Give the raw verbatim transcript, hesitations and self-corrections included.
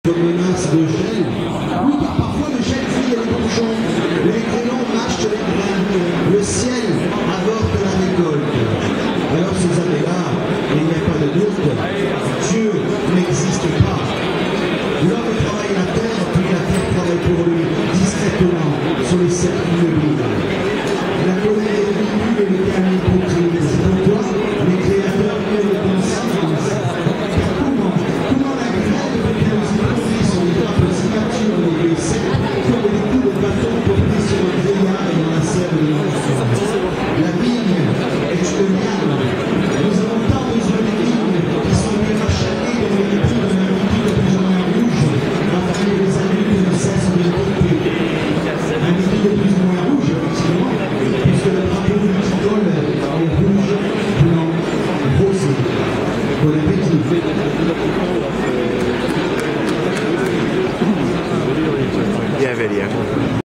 menace de gel. Oui, car parfois le gel fille les bourgeons, les grêlons mâchent les graines, le ciel avorte la récolte. Alors ces années-là, il n'y a pas de doute, Dieu n'existe pas. L'homme travaille la terre, puis la terre travaille pour lui, discrètement, sur les cercles immobiles. La colère est ridicule et le calme est hypocrite. C'est pourquoi les créateurs eurent le conscience. Car comment, comment la grève peut nous imposer son peuple si mature et sec, comme les coups de bâton portés sur un vieillard et dans la serre de l'enfant. La vigne est une viande. Nous avons tant besoin des vignes qui sont bien achatées dans les petits de la multitude de plus en moins rouge, afin que les adultes ne cessent de tromper. Un liquide de plus en moins rouge, effectivement, puisque le drapeau viticole est rouge, blanc, rosé. Bon appétit. Bienvenue.